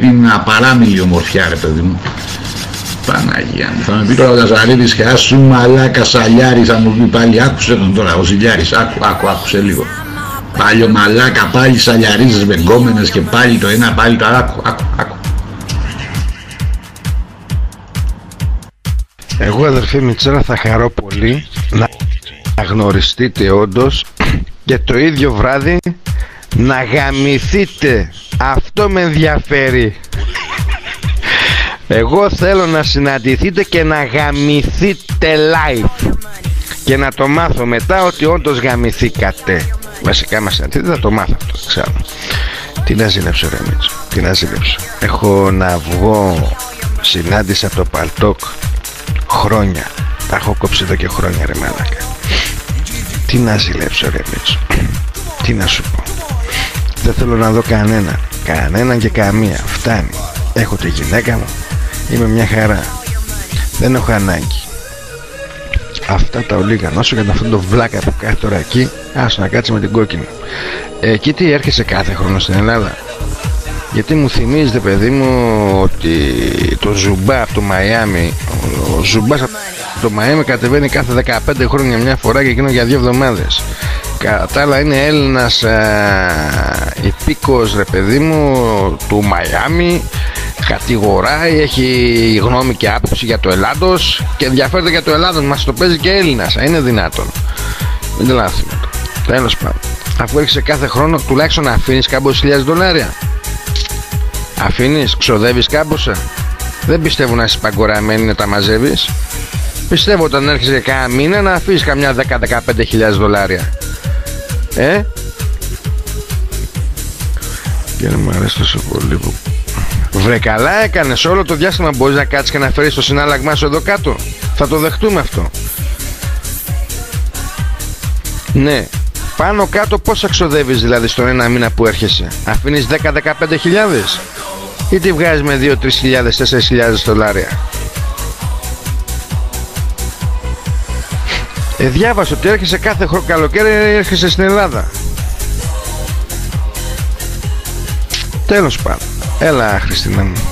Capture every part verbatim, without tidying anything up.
την απαράμιλη ομορφιά, ρε παιδί μου. Παναγία μου, θα με πει τώρα ο Λαζαρίδης, χα σου μαλάκα σαλιάρης, θα μου πει πάλι, άκουσε τον τώρα, ο Ζηλιάρης, άκου, άκου, άκουσε λίγο. Πάλι ο μαλάκα, πάλι σαλιαρίζεις με γκόμενες και πάλι το ένα, πάλι το άλλο, άκου, άκου, άκου. Εγώ, αδερφή Μητσέρα, θα χαρώ πολύ να γνωριστείτε όντως και το ίδιο βράδυ να γαμηθείτε. Αυτό με ενδιαφέρει. Εγώ θέλω να συναντηθείτε και να γαμηθείτε live και να το μάθω μετά ότι όντως γαμηθήκατε. Βασικά μας συναντηθείτε, θα το μάθω αυτό, ξέρω. Τι να ζηλέψω, ρε Μίτσο, τι να ζηλέψω. Έχω να βγω συνάντηση από το paltalk χρόνια. Τα έχω κόψει εδώ και χρόνια, ρε μάλακα. Τι να ζηλέψω, ρε Μίτσο, τι να σου πω. Δεν θέλω να δω κανέναν, κανέναν και καμία. Φτάνει. Έχω τη γυναίκα μου, είμαι μια χαρά. Δεν έχω ανάγκη. Αυτά τα ολίγα. Όσο για αυτό το βλάκα που κάθεται τώρα εκεί, άσο να κάτσει με την κόκκινη. Εκεί τι έρχεσαι κάθε χρόνο στην Ελλάδα? Γιατί μου θυμίζετε, παιδί μου, ότι το Ζουμπά από το Μαϊάμι, ο Ζουμπάς από το Μαϊάμι κατεβαίνει κάθε δεκαπέντε χρόνια μια φορά και εκείνο για δύο εβδομάδες. Κατά άλλα είναι Έλληνας υπήκος, ρε παιδί μου, του Μαϊάμι, κατηγοράει, έχει γνώμη και άποψη για το Ελλάδος και ενδιαφέρεται για το Ελλάδος, μας το παίζει και Έλληνας. Είναι δυνατόν? Δεν τρελάθηκα. Τέλος πάντων, αφού έρχεσαι κάθε χρόνο, τουλάχιστον να αφήνεις κάμπος χιλιάδες δολάρια. Αφήνεις, ξοδεύεις κάμποσα. Δεν πιστεύω να είσαι παγκοραμένη να τα μαζεύεις. Πιστεύω όταν έρχεσαι κάνα μήνα να αφήσεις καμιά δέκα με δεκαπέντε χιλιάδες δολάρια. Ε? Και να μου αρέσει τόσο πολύ που... Βρε καλά έκανες, όλο το διάστημα μπορείς να κάτσεις και να φέρεις το συνάλλαγμά σου εδώ κάτω. Θα το δεχτούμε αυτό. Ναι. Πάνω κάτω πόσα ξοδεύεις δηλαδή στον ένα μήνα που έρχεσαι? Αφήνεις δέκα με δεκαπέντε χιλιάδες ή τη βγάζεις με δύο με τρεις χιλιάδες, τέσσερις χιλιάδες δολάρια? Ε, διάβασα ότι έρχεσαι κάθε χρόνο καλοκαίρι, έρχεσαι στην Ελλάδα. Τέλος πάντων. Έλα, Χριστίνα μου.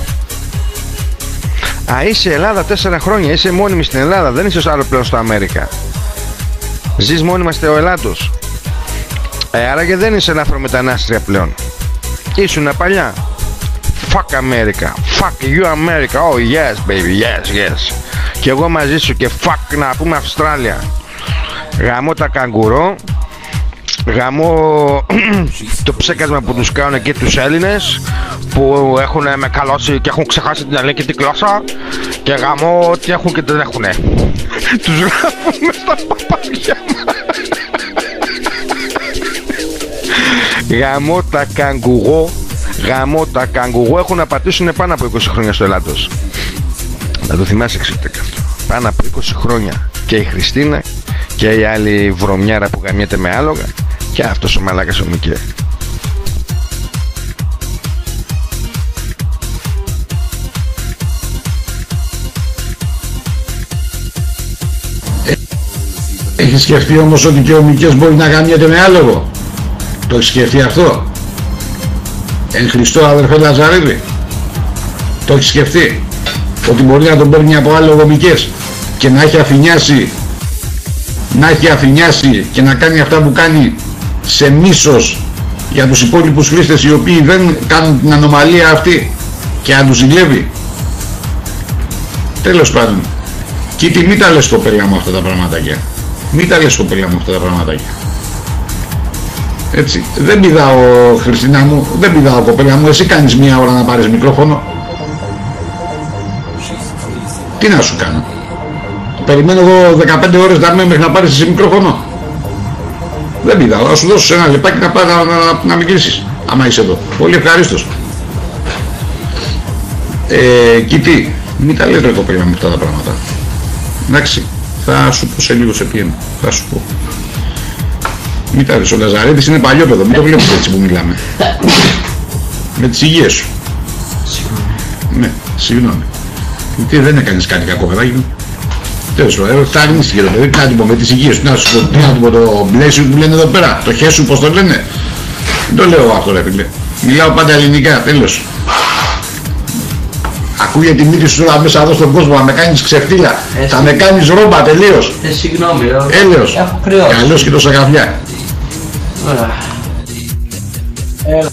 Α, είσαι Ελλάδα τέσσερα χρόνια, είσαι μόνιμη στην Ελλάδα, δεν είσαι άλλο πλέον στο Αμέρικα. Ζεις μόνιμα στο Ελλάδος. Ε, άρα και δεν είσαι ελαφρομετανάστρια πλέον. Ήσουνα παλιά. Fuck America. Fuck you America. Oh yes baby, yes, yes. Και εγώ μαζί σου και fuck να πούμε Αυστράλια. Γαμώ τα καγκουρό. Γαμώ το ψέκασμα που τους κάνουν εκεί τους Έλληνες που έχουν μεγαλώσει και έχουν ξεχάσει την ελληνική τη γλώσσα. Και γαμώ ότι έχουν και δεν έχουνε. Τους γράφουν μες στα παπάρια μας. Γαμώ τα καγκουγό. Γαμώ τα καγκουγό. Έχουν να πατήσουν πάνω από είκοσι χρόνια στο Ελλάδος. Να το θυμάσαι εξωτικά αυτό. Πάνω από είκοσι χρόνια. Και η Χριστίνα και η άλλη βρωμιάρα που γαμιέται με άλογα. Και αυτός ο μαλάκας ο Μικέ. Έχεις σκεφτεί όμως ότι και ο Μικές μπορεί να γαμιέται με άλογο? Το έχεις σκεφτεί αυτό? Εν Χριστώ αδερφέ Λαζαρίδη, το έχεις σκεφτεί? Ότι μπορεί να τον παίρνει από άλογο Μικές και να έχει αφηνιάσει, να έχει αφηνιάσει και να κάνει αυτά που κάνει σε μίσος για τους υπόλοιπους χρήστες οι οποίοι δεν κάνουν την ανομαλία αυτή και να τους ζηλεύει? Τέλος πάντων, Κίτη, μην τα λες κοπέλα μου αυτά τα πραγματάκια. Μην τα λες κοπέλα μου αυτά τα πραγματάκια. Έτσι, δεν πηδάω Χριστίνα μου, δεν πηδάω κοπέλα μου, εσύ κάνεις μία ώρα να πάρεις μικρόφωνο. Τι να σου κάνω? Περιμένω εγώ δεκαπέντε ώρες να είμαι μέχρι να πάρεις εσύ μικρόφωνο? Δεν πηδάω, θα σου δώσω ένα λεπτάκι να, να, να, να, να μιλήσεις, άμα είσαι εδώ. Πολύ ευχαρίστως. Ε, Κίτη, μην τα λες ρε κοπέλα μου αυτά τα πράγματα. Εντάξει, θα σου πω σε λίγο σε ποιον, θα σου πω. Μην τα λες, ο Λαζαρέτης είναι παλιόπαιδο, μην το βλέπεις έτσι που μιλάμε. Με τις υγείες σου. Συγγνώμη. Ναι, συγγνώμη. Τι δεν έκανες κάτι κακό παιδάκι μου? Τέλος πάντων, φτάνεις και το παιδί, τι να του πω με τις υγείες σου, τι να σου πω, τι να του πω το μπλε σου που λένε εδώ πέρα, το χέ σου πως το λένε. Δεν το λέω αυτό ρε φίλε. Μιλάω πάντα ελληνικά, τέλος. Ακούγεται τη μύτη σου όλα μέσα εδώ στον κόσμο, να με κάνεις ξεφτύλα, ε, θα με κάνεις ρόμπα τελείως. Ε, συγγνώμη, έλεος, καλώς και τόσα καβλιά. Έλα,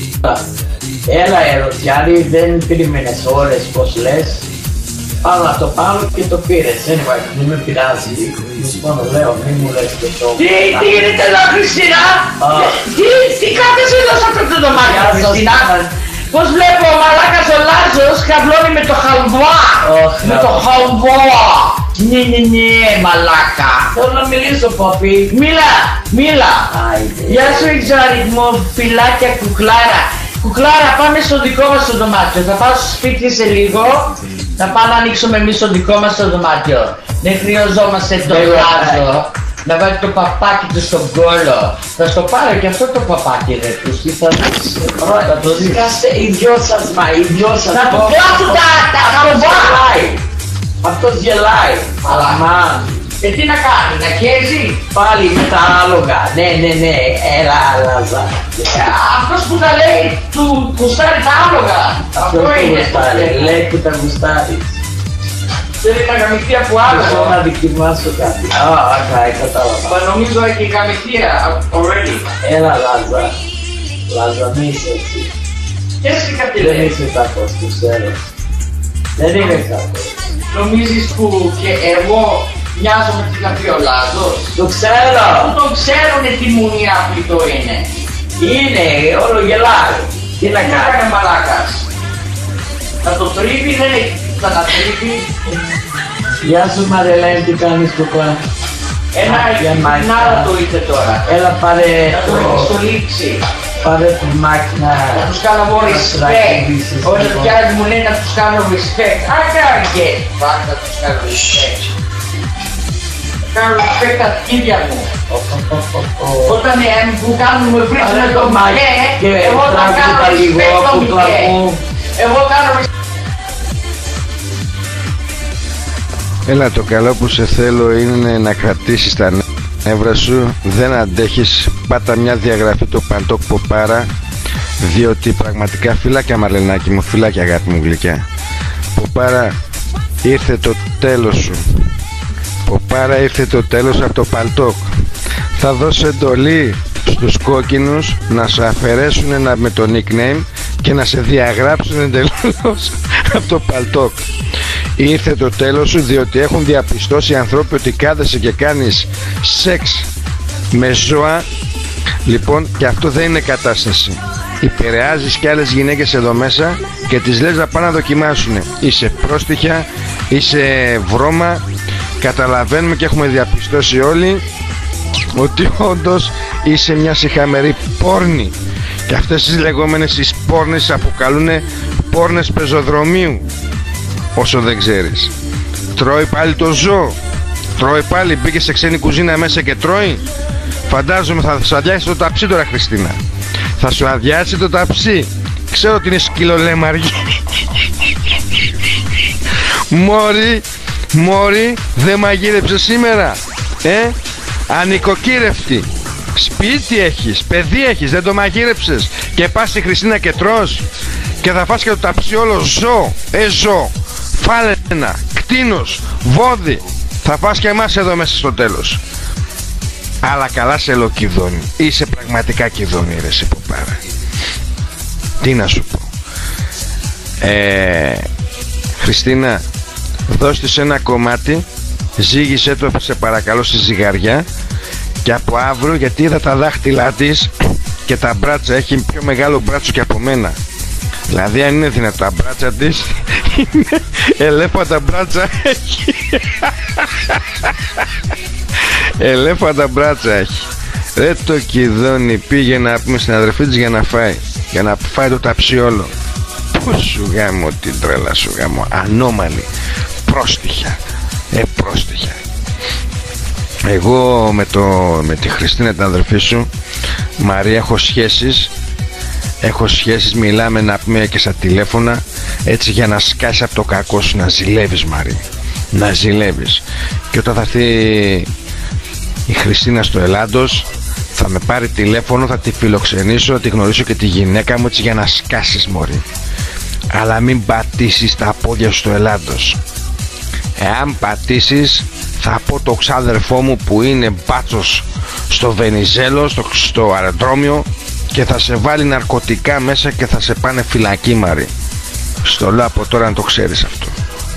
έλα ερωτιάρη, δεν περίμενες ώρες πως λες. Πάω να το πάω και το πήρες, anyway, δεν με πειράζει. Λοιπόν, λέω, μην μου λες και το... Τι, τι γίνεται εδώ, Χριστίνα? Τι, τι κάθεσαι εδώ σε αυτό το δωμάτιο, Χριστίνα? Πως βλέπω ο μαλάκας ο Λάζος καβλώνει με το χαλβά. Με το χαλβά. Ναι, ναι, ναι, μαλάκα. Θέλω να μιλήσω, Πόπι. Μίλα, μίλα. Γεια σου, εξωαριθμό, φιλάκια, κουκλάρα. Κουκλάρα, πάμε στο δικό μας το δωμάτιο. Θα πάω στο σπίτι σε λίγο. Θα πάω να ανοίξουμε εμείς το δικό μας το δωμάτιο. Δεν χρειαζόμαστε το Λάζο να βάλει το παπάκι του στον κόλο. Θα στο πάρω και αυτό το παπάκι ρε τους. Τι θα δεις. Θα το δεις. Κάστε οι δυο σας μα, οι δυο σας. Να του κλάσουν τα χαλβά. Αυτός γελάει. Αλλά μαν. Και τι να κάνει, να χέζει. Πάλι με τα άλογα. Ναι, ναι, ναι. Έλα, Λάζα. Αυτός που τα λέει, του γουστάρει τα άλογα. Αυτό είναι. Λέει που τα γουστάρει. Θέλει να γαμηθεί από άλλο. Θέλω να δοκιμάσω κάτι. Α, okay, κατάλαβα. Μα νομίζω έχει γαμηθεία already. Έλα, Λάζα. Λάζα, μη είσαι έτσι. Και εσύ κάτι λέει. Δεν είσαι κακός, το ξέρω. Δεν είναι κακός. Νομίζεις που και εγώ μοιάζω με τι θα πει ο Λάζος? Το ξέρω. Που το ξέρουνε τι μουνιά αυτό είναι. Είναι, όλο γελάει. Τι να κάνει. Τι να κάνει μαλάκας. Θα το τρίβει, δεν έχει. Θα τα τρίβει. Γεια σου Μαρελέν, τι κάνεις κοπά? Ένα μάκινα το ήρθε τώρα. Έλα πάρε το... στο λήψη. Πάρε το μάκινα. Να τους κάνω εγώ respect. Όλοι οι πιάτες μου λένε να τους κάνω respect. I gotta get. Fuck, να τους κάνω respect. Κάνω respect τα αρχίδια μου. Όταν μου κάνουμε βρίσκουμε το μαγέ, εγώ θα κάνω respect το μικέ. Εγώ κάνω respect. Έλα, το καλό που σε θέλω είναι να κρατήσεις τα νεύρα σου. Δεν αντέχεις, πάτα μια διαγραφή το παλτόκ Ποπάρα. Διότι πραγματικά φυλάκια Μαρλενάκι μου, φυλάκια αγάπη μου γλυκιά. Ποπάρα, ήρθε το τέλος σου. Ποπάρα, ήρθε το τέλος από το παλτόκ. Θα δώσω εντολή στους κόκκινους να σου αφαιρέσουν ένα με το nickname και να σε διαγράψουν εντελώς από το παλτόκ. Ήρθε το τέλος σου, διότι έχουν διαπιστώσει οι ανθρώποι ότι κάθεσαι και κάνεις σεξ με ζώα. Λοιπόν, και αυτό δεν είναι κατάσταση. Υπερεάζεις και άλλες γυναίκες εδώ μέσα και τις λες να πάνε να δοκιμάσουν. Είσαι πρόστιχια, είσαι βρώμα. Καταλαβαίνουμε και έχουμε διαπιστώσει όλοι ότι όντως είσαι μια σιχαμερή πόρνη. Και αυτές τις λεγόμενες τις πόρνες αποκαλούν πόρνες πεζοδρομίου. Όσο δεν ξέρεις, τρώει πάλι το ζώο. Τρώει πάλι, μπήκε σε ξένη κουζίνα μέσα και τρώει. Φαντάζομαι θα σου αδειάσει το ταψί τώρα, Χριστίνα. Θα σου αδειάσει το ταψί. Ξέρω ότι είναι σκυλολέμαργη. Μόρι, μόρι, δεν μαγείρεψε σήμερα. Ε, ανοικοκύρευτη. Σπίτι έχεις, παιδί έχεις, δεν το μαγείρεψες. Και πας στη Χριστίνα και τρως. Και θα φας και το ταψί όλο ζώο. Ε, ζώο. Φάλαινα, κτίνος, βόδι. Θα φας και εμάς εδώ μέσα στο τέλος. Αλλά καλά σε λοκιδόνι. Είσαι πραγματικά κιδόνι ρε εσύ Ποπάρα. Τι να σου πω. ε, Χριστίνα, δώσ' της ένα κομμάτι. Ζήγησέ το σε παρακαλώ στη ζυγαριά. Και από αύριο, γιατί είδα τα δάχτυλά της και τα μπράτσα, έχει πιο μεγάλο μπράτσο και από μένα. Δηλαδή αν είναι δυνατά μπράτσα της, είναι ελέφαντα μπράτσα έχει. Ελέφαντα μπράτσα έχει. Ρε το κιδόνι, πήγε να πούμε στην αδερφή της για να φάει. Για να φάει το ταψί όλο. Πού σου γάμω την τρέλα σου γάμω. Ανώμαλη. Πρόστιχα. Ε πρόστιχα. Εγώ με, το, με τη Χριστίνα την αδερφή σου Μαρία έχω σχέσεις. Έχω σχέσεις, μιλάμε να πούμε και στα τηλέφωνα. Έτσι για να σκάσεις από το κακό σου. Να ζηλεύεις Μαρία. Να ζηλεύεις. Και όταν θα έρθει η Χριστίνα στο Ελλάδος, θα με πάρει τηλέφωνο, θα τη φιλοξενήσω, θα τη γνωρίσω και τη γυναίκα μου, έτσι για να σκάσεις μωρή. αλλά μην πατήσεις τα πόδια στο Ελλάδος. Εάν πατήσεις, θα πω το ξάδερφό μου που είναι μπάτσος στο Βενιζέλο, στο, στο αεροδρόμιο, και θα σε βάλει ναρκωτικά μέσα και θα σε πάνε φυλακή, Μαρή. Στο λέω από τώρα να το ξέρεις αυτό.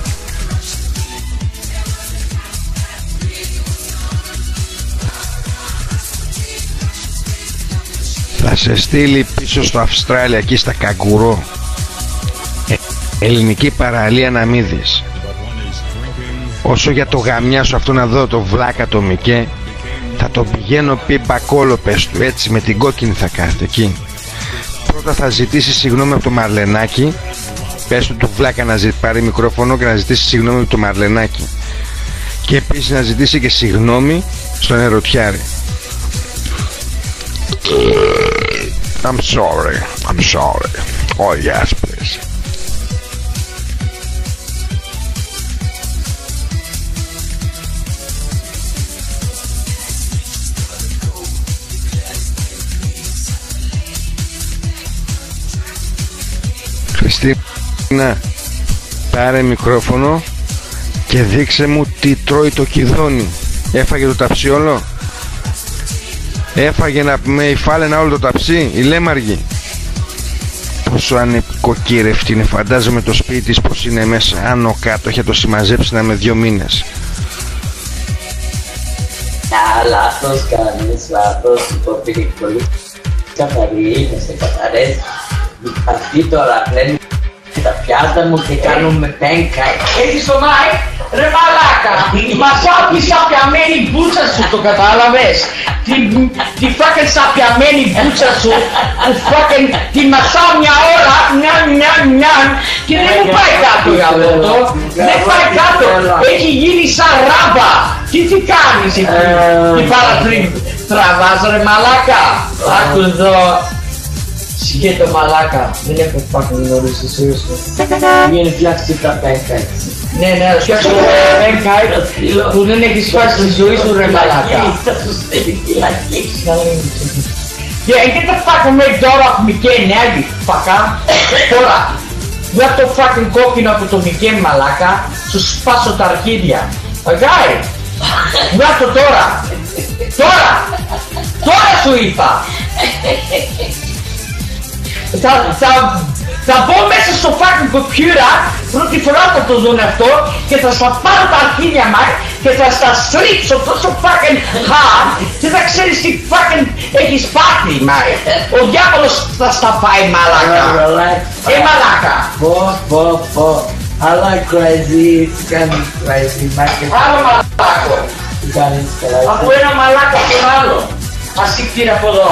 Θα σε στείλει πίσω στο Αυστράλια, εκεί στα καγκουρό. Ε, ελληνική παραλία να μην δεις. Όσο για το γαμιά σου αυτό να δω, το βλάκα το Μικέ, θα τον πηγαίνω πίμπα κόλο, πες του, έτσι με την κόκκινη θα κάθεται εκεί. Πρώτα θα ζητήσει συγγνώμη από το Μαρλενάκι. Πες του του βλάκα να ζητήσει, πάρει μικρόφωνο και να ζητήσει συγγνώμη από το Μαρλενάκι. Και επίσης να ζητήσει και συγγνώμη στον Ερωτιάρη. I'm sorry, I'm sorry. Oh yes, please. Χριστίνα, πάρε μικρόφωνο και δείξε μου τι τρώει το κηδόνι. Έφαγε το ταψί όλο? Έφαγε να με η Φάλαινα όλο το ταψί, η Λέμαργη? Πόσο ανεκοκύρευτη είναι, φαντάζομαι το σπίτι της πως είναι μέσα, άνω κάτω, έχει το συμμαζέψει να με δύο μήνες. Α, λάθος κάνεις, λάθος, το πήγε πολύ καθαρή, είναι σε καθαρές. Αυτή τώρα πλένει τα πιάτα μου και κάνουμε πένκα. Έχεις το Μάικ, ρε μαλάκα, μασάω τη σαπιαμένη μπούτσα σου, το κατάλαβες? Τη, τη fucking σαπιαμένη μπούτσα σου που fucking τη μασάω μια ώρα, νιαν νιαν νιαν, και δεν μου πάει κάτω για αυτό. Δεν πάει κάτω, έχει γίνει σαν ράμπα. Τι τι κάνεις εκεί, τι παρατρί τραβάς ρε μαλάκα? Άκου εδώ. Σιγέ το μαλάκα, δεν έχω fucking γνωρίσει σίγουρα. Πήγαινε φτιάξει τα pancakes. Ναι, ναι, φτιάξω τα pancakes που δεν έχεις φάσει στη ζωή σου ρε μαλάκα. Θα σου στέλνει φυλακή. Yeah, get the fucking red door off Μικέ, νιάγι, φακά. Τώρα, βγάλ' το fucking κόκκινο από το Μικέ μαλάκα, σου σπάσω τα αρχίδια. Αγάι, βγάλ' το τώρα. Τώρα, τώρα σου είπα. Θα, θα, θα μπω μέσα στο fucking computer, πρώτη φορά θα το δουν αυτό, και θα στα πάρω τα αρχίδια μας και θα στα στρίψω τόσο fucking hard και θα ξέρεις τι fucking έχεις πάθει, μάι. Ο διάβολος θα στα πάει μαλάκα. Ε, μαλάκα. Πω, πω, πω. I like crazy, it's kind of crazy. Άλλο μαλάκο. Από ένα μαλάκα στον άλλο. Ας σηκτήρα από εδώ.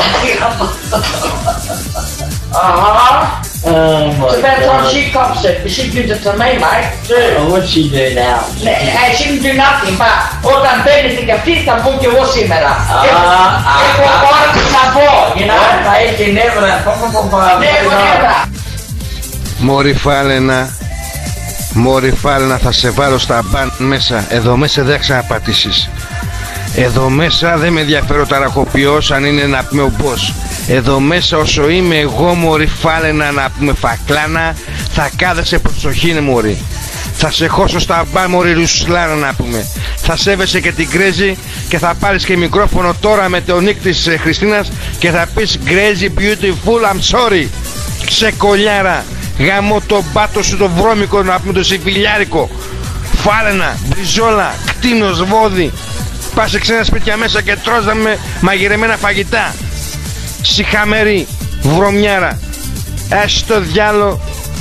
Αχα. So that's how she comes it. She gives it to me, mate. Oh, what's she do now? Hey, she can do nothing, but όταν μπαίνετε κι αυτή θα μπω κι εγώ σήμερα. Έχω ώρα να πω, you know. Θα έχει νεύρα. Νεύρα, νεύρα. Μωρή Φάλαινα, μωρή Φάλαινα, θα σε βάλω στα μπαν μέσα. Εδώ μέσα δεν θα ξαναπατήσεις. Εδώ μέσα δεν με ενδιαφέρει ο ταραχοποιός, αν είναι να πούμε ο boss. Εδώ μέσα όσο είμαι εγώ, μωρή Φάλαινα, να πούμε φακλάνα, θα κάθεσαι προσοχή, ναι, μωρή. Θα σε χώσω στα μπαν, μωρή Ρουσλάνα, να πούμε. Θα σέβεσαι και την Crazy και θα πάρεις και μικρόφωνο τώρα με το νικ της ε, Χριστίνας και θα πεις Crazy beautiful, I'm sorry. Ξεκολιάρα, γαμώ το μπάτο σου το βρώμικο, να πούμε το συμφιλιάρικο. Φάλαινα, μπριζόλα, κτίνος, βόδι. Πας σε ξένα σπίτια μέσα και τρως με μαγειρεμένα φαγητά. Σιχαμερή, βρωμιάρα. Έσαι το διάλο.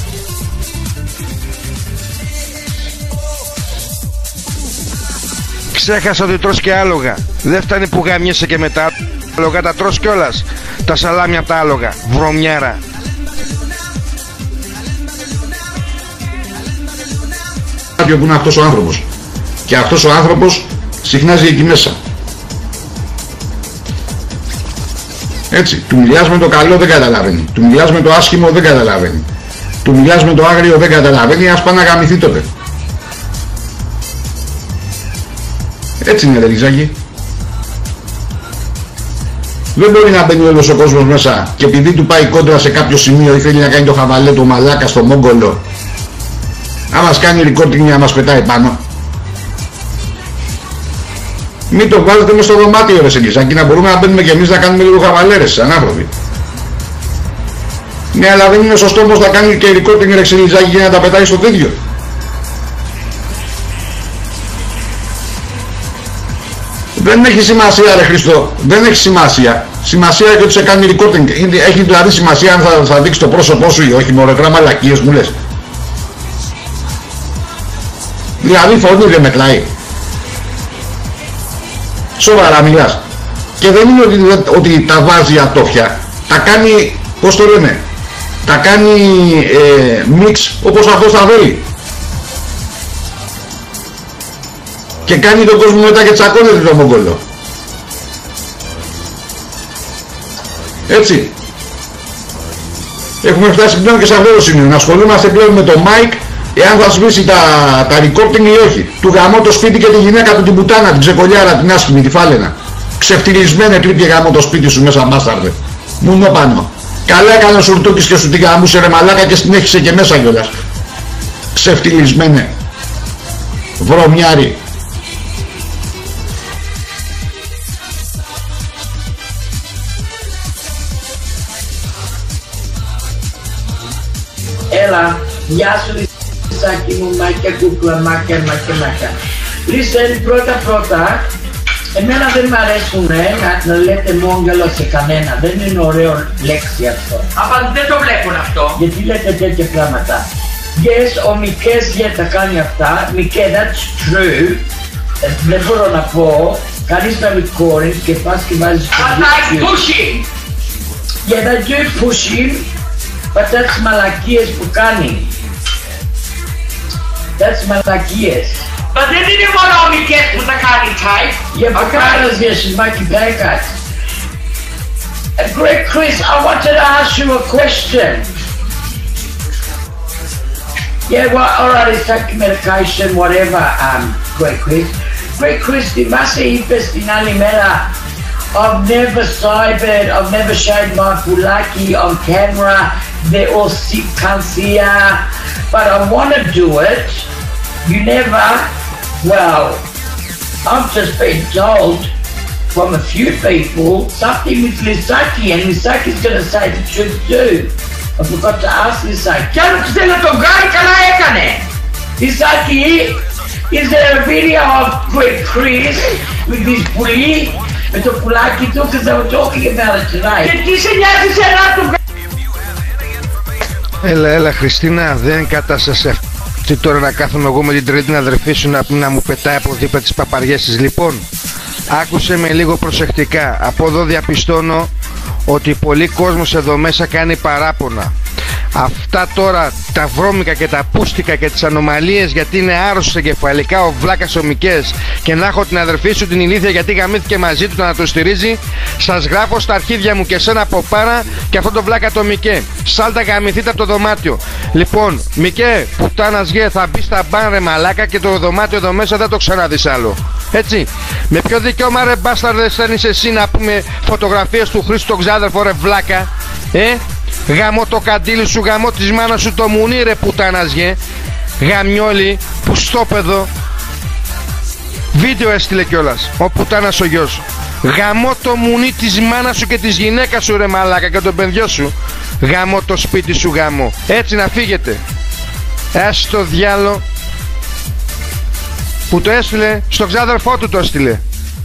Ξέχασα ότι τρως και άλογα. Δεν φτάνει που γαμιέσαι και μετά. Άλογα τα τρως κιόλας. Τα σαλάμια από τα άλογα. Βρωμιάρα. Κάποιο που είναι αυτός ο άνθρωπος. Και αυτός ο άνθρωπος συχνάζει εκεί μέσα. Έτσι, του μιλάς με το καλό δεν καταλαβαίνει. Του μιλάς με το άσχημο δεν καταλαβαίνει. Του μιλάς με το άγριο δεν καταλαβαίνει, ας πάει να γαμηθεί τότε. Έτσι είναι, ρε Ριζάκη. Δεν μπορεί να μπαίνει όλος ο κόσμος μέσα και επειδή του πάει κόντρα σε κάποιο σημείο ή θέλει να κάνει το χαβαλέ του μαλάκα στο Μόγκολο, να μας κάνει recording για να μας πετάει πάνω. Μην το βάλετε μες στο δωμάτιο ρε Σελίζακη, να μπορούμε να μπαίνουμε και εμείς να κάνουμε λίγο χαβαλέρες σαν άνθρωποι. Ναι, αλλά δεν είναι σωστό όμως να κάνει και recording ρε Σελίζακη για να τα πετάει στο τέτοιο. Δεν έχει σημασία ρε Χριστό, δεν έχει σημασία. Σημασία έχει ότι σε κάνει recording. Έχει δηλαδή σημασία αν θα, θα δείξει το πρόσωπό σου ή όχι, μωρετρά μαλακίες μου λες. Δηλαδή φωνή δεν μετράει. Σοβαρά μιλάς. Και δεν είναι ότι, ότι τα βάζει ατόφια. Τα κάνει, πώς το λένε, τα κάνει ε, μίξ όπως αυτός θα θέλει. Και κάνει τον κόσμο μετά και τσακώνεται το Μόγκολο. Έτσι. Έχουμε φτάσει πλέον και σε αυτό το σημείο. Να ασχολούμαστε πλέον με το mic, εάν θα σβήσει τα, τα recording ή όχι. Του γαμώ το σπίτι και τη γυναίκα του την πουτάνα, την ξεκολιάρα, την άσχημη, τη φάλαινα. Ξεφτυλισμένε τρίπια γαμώ το σπίτι σου μέσα μπάσταρδε. Μουνό πάνω. Καλά έκανε ο Σουρτούκης και σου την γαμούσε ρε μαλάκα και στην έχισε και μέσα κιόλας. Ξεφτυλισμένε. Βρωμιάρι. Έλα, γεια σου Λυσάκη μου, μάκια κούκλα, μάκια, μάκια, μάκια. Λυσέλη, πρώτα πρώτα, εμένα δεν μ' αρέσουν ε, να, να λέτε μόγγελο σε κανένα, δεν είναι ωραίο λέξη αυτό. Aber δεν το βλέπουν αυτό. Γιατί λέτε τέτοια πράγματα. Yes, ο Μικές γιατί τα κάνει αυτά, Μικέ, that's true. Ε, δεν μπορώ να πω, κάνεις τα recording και πας και βάζεις το But I pushing. Yeah, they do pushing. But that's μαλακίες που κάνει. That's μαλακίες. But δεν είναι μόνο ο Μικές που τα κάνει type. Για πακάρας για σισμάκι μπέκας. Great Chris, I wanted to ask you a question. Yeah, well, alright, it's like medication, whatever, um, Great Chris. Great Chris, θυμάσαι είπες την άλλη μέρα I've never cybered, I've never showed my pulaki on camera, they're all sick cunts here, but I want to do it. You never, well, I've just been told from a few people something with Lisaki, and Lisaki's going to say the truth too. I forgot to ask Lisaki. Κι αν ξέρει να τον κάνει, καλά έκανε. Lisaki, is there a video of Great Chris with this puli? Με το πουλάκι του, because they were talking about it tonight. Και τι σε νοιάζει σε να του κάνει. Έλα, έλα Χριστίνα, δεν κατάστασε αυτή τώρα να κάθομαι εγώ με την τρίτη την αδερφή σου να, να μου πετάει από δίπλα τις παπαριές της. Λοιπόν, άκουσε με λίγο προσεκτικά. Από εδώ διαπιστώνω ότι πολλοί κόσμος εδώ μέσα κάνει παράπονα. Αυτά τώρα τα βρώμικα και τα πούστικα και τις ανομαλίες γιατί είναι άρρωστος εγκεφαλικά ο βλάκας ο Μικές και να έχω την αδερφή σου την ηλίθεια γιατί γαμήθηκε μαζί του να το στηρίζει, σας γράφω στα αρχίδια μου και σένα από πάρα και αυτό το βλάκα το Μικέ. Σάλτα γαμηθείτε από το δωμάτιο. Λοιπόν, Μικέ, πουτάνας γε, θα μπει στα μπαν ρε μαλάκα και το δωμάτιο εδώ μέσα δεν το ξαναδείς άλλο. Έτσι, με ποιο δικαίωμα ρε μπάσταρδε στέλνεις εσύ να πούμε φωτογραφίες του Χρήστου τον ξάδερφο ρε βλάκα, ε? Γαμώ το καντήλι σου, γαμώ της μάνας σου το μουνί ρε πουτάνας γε. Γαμιόλι, που στόπεδο. Βίντεο έστειλε κιόλας ο πουτάνας ο γιος. Γαμώ το μουνί της μάνας σου και της γυναίκας σου ρε μαλάκα και τον παιδιό σου. Γαμώ το σπίτι σου γαμώ. Έτσι να φύγετε. Ας το διάλο. Που το έστειλε, στο ξάδερφό του το έστειλε.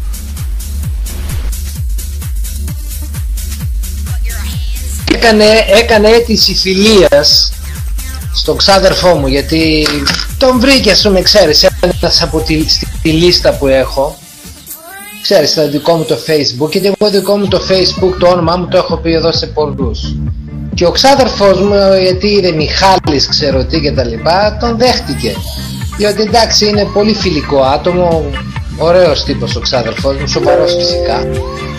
Έκανε, έκανε αίτηση φιλίας στον ξάδερφό μου γιατί τον βρήκε, ας πούμε, ξέρεις, ένας από τη, στη, τη λίστα που έχω, ξέρεις, το δικό μου το Facebook, γιατί εγώ δικό μου το Facebook το όνομά μου το έχω πει εδώ σε πολλούς και ο ξάδερφός μου, γιατί είναι Μιχάλης ξέρω τι και τα λοιπά, τον δέχτηκε διότι εντάξει είναι πολύ φιλικό άτομο, ωραίος τύπος ο ξάδερφός μου, σοβαρός φυσικά.